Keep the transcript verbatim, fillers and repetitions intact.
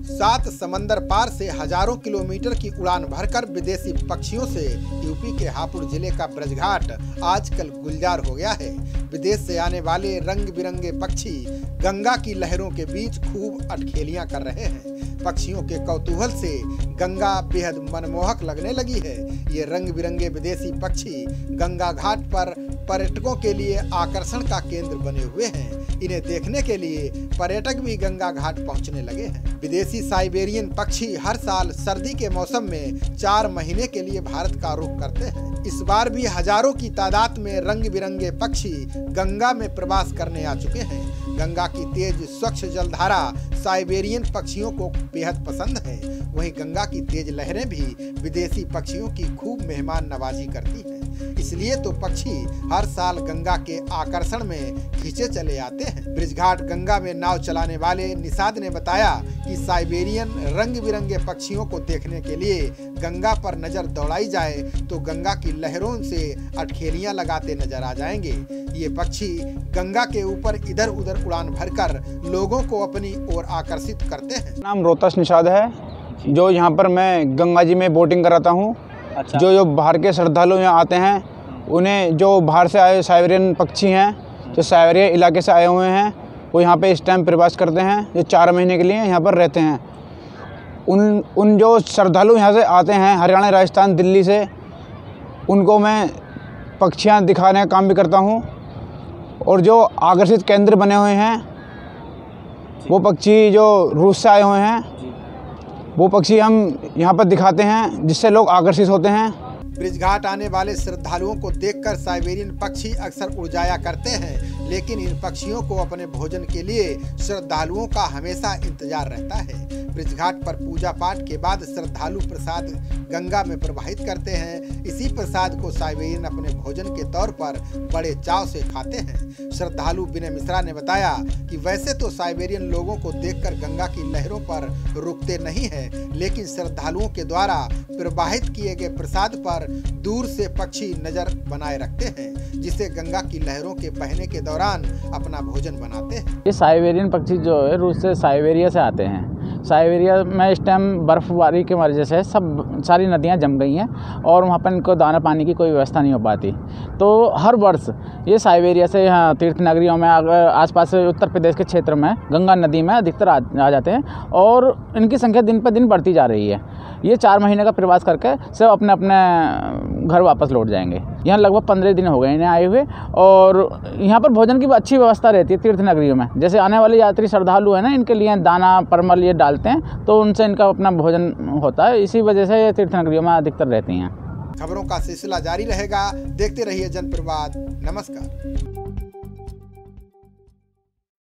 सात समंदर पार से हजारों किलोमीटर की उड़ान भरकर विदेशी पक्षियों से यूपी के हापुड़ जिले का ब्रजघाट आजकल गुलजार हो गया है। विदेश से आने वाले रंग बिरंगे पक्षी गंगा की लहरों के बीच खूब अटखेलियां कर रहे हैं। पक्षियों के कौतूहल से गंगा बेहद मनमोहक लगने लगी है। ये रंग बिरंगे विदेशी पक्षी गंगा घाट पर पर्यटकों के लिए आकर्षण का केंद्र बने हुए हैं। इन्हें देखने के लिए पर्यटक भी गंगा घाट पहुंचने लगे हैं। विदेशी साइबेरियन पक्षी हर साल सर्दी के मौसम में चार महीने के लिए भारत का रुख करते हैं। इस बार भी हजारों की तादाद में रंग बिरंगे पक्षी गंगा में प्रवास करने आ चुके हैं। गंगा की तेज स्वच्छ जलधारा साइबेरियन पक्षियों को बेहद पसंद है। वहीं गंगा की तेज लहरें भी विदेशी पक्षियों की खूब मेहमान नवाजी करती हैं। इसलिए तो पक्षी हर साल गंगा के आकर्षण में खींचे चले आते हैं। ब्रजघाट गंगा में नाव चलाने वाले निषाद ने बताया कि साइबेरियन रंग बिरंगे पक्षियों को देखने के लिए गंगा पर नजर दौड़ाई जाए तो गंगा की लहरों से अटखेलियां लगाते नजर आ जाएंगे। ये पक्षी गंगा के ऊपर इधर उधर उड़ान भरकर लोगों को अपनी ओर आकर्षित करते हैं। नाम रोहतास निषाद है, जो यहाँ पर मैं गंगा जी में बोटिंग कराता हूँ। अच्छा। जो जो बाहर के श्रद्धालु यहाँ आते हैं, उन्हें जो बाहर से आए साइबेरियन पक्षी हैं, जो साइबेरिया इलाके से आए हुए हैं, वो यहाँ पे इस टाइम प्रवास करते हैं। जो चार महीने के लिए यहाँ पर रहते हैं। उन उन जो श्रद्धालु यहाँ से आते हैं हरियाणा, राजस्थान, दिल्ली से, उनको मैं पक्षियाँ दिखाने का काम भी करता हूँ। और जो आकर्षित केंद्र बने हुए हैं, वो पक्षी जो रूस से आए हुए हैं, वो पक्षी हम यहाँ पर दिखाते हैं, जिससे लोग आकर्षित होते हैं। ब्रजघाट आने वाले श्रद्धालुओं को देखकर साइबेरियन पक्षी अक्सर उड़ जाया करते हैं, लेकिन इन पक्षियों को अपने भोजन के लिए श्रद्धालुओं का हमेशा इंतजार रहता है। ब्रजघाट पर पूजा पाठ के बाद श्रद्धालु प्रसाद गंगा में प्रवाहित करते हैं। इसी प्रसाद को साइबेरियन अपने भोजन के तौर पर बड़े चाव से खाते हैं। श्रद्धालु विनय मिश्रा ने बताया कि वैसे तो साइबेरियन लोगों को देखकर गंगा की लहरों पर रुकते नहीं है, लेकिन श्रद्धालुओं के द्वारा प्रवाहित किए गए प्रसाद पर दूर से पक्षी नजर बनाए रखते हैं, जिसे गंगा की लहरों के बहने के दौरान अपना भोजन बनाते हैं। ये साइबेरियन पक्षी जो है रूस से साइबेरिया से आते हैं। साइबेरिया में इस टाइम बर्फबारी की वजह से सब सारी नदियां जम गई हैं और वहाँ पर इनको दाना पानी की कोई व्यवस्था नहीं हो पाती। तो हर वर्ष ये साइबेरिया से यहाँ तीर्थ नगरियों में आसपास उत्तर प्रदेश के क्षेत्र में गंगा नदी में अधिकतर आ, आ जाते हैं और इनकी संख्या दिन पर दिन बढ़ती जा रही है। ये चार महीने का प्रवास करके सब अपने अपने घर वापस लौट जाएंगे। यहाँ लगभग पंद्रह दिन हो गए इन्हें आए हुए और यहाँ पर भोजन की अच्छी व्यवस्था रहती है तीर्थ नगरियों में। जैसे आने वाले यात्री श्रद्धालु हैं ना, इनके लिए दाना परमल ये डालते हैं, तो उनसे इनका अपना भोजन होता है। इसी वजह से ये तीर्थ नगरियों में अधिकतर रहती हैं। खबरों का सिलसिला जारी रहेगा, देखते रहिए जनप्रवाद। नमस्कार।